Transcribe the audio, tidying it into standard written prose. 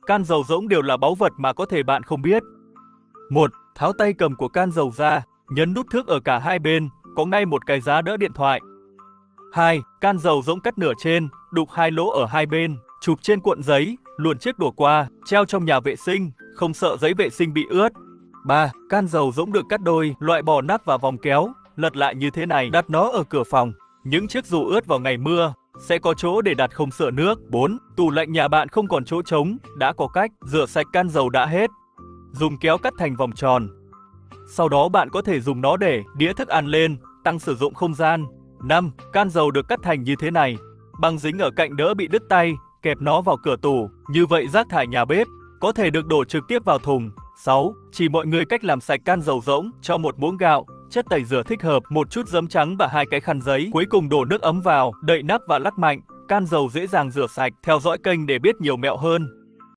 can dầu rỗng đều là báu vật mà có thể bạn không biết. 1. Tháo tay cầm của can dầu ra, nhấn nút thước ở cả hai bên, có ngay một cái giá đỡ điện thoại. 2. Can dầu rỗng cắt nửa trên, đục hai lỗ ở hai bên, chụp trên cuộn giấy, luồn chiếc đổ qua, treo trong nhà vệ sinh, không sợ giấy vệ sinh bị ướt. 3. Can dầu rỗng được cắt đôi, loại bỏ nắp và vòng kéo, lật lại như thế này, đặt nó ở cửa phòng. Những chiếc dù ướt vào ngày mưa sẽ có chỗ để đặt không sợ nước. 4. Tủ lạnh nhà bạn không còn chỗ trống, đã có cách, rửa sạch can dầu đã hết. Dùng kéo cắt thành vòng tròn. Sau đó bạn có thể dùng nó để đĩa thức ăn lên, tăng sử dụng không gian. 5. Can dầu được cắt thành như thế này, băng dính ở cạnh đỡ bị đứt tay, kẹp nó vào cửa tủ, như vậy rác thải nhà bếp có thể được đổ trực tiếp vào thùng. 6. Chỉ mọi người cách làm sạch can dầu rỗng, cho một muỗng gạo, chất tẩy rửa thích hợp, một chút giấm trắng và 2 cái khăn giấy. Cuối cùng đổ nước ấm vào, đậy nắp và lắc mạnh, can dầu dễ dàng rửa sạch. Theo dõi kênh để biết nhiều mẹo hơn.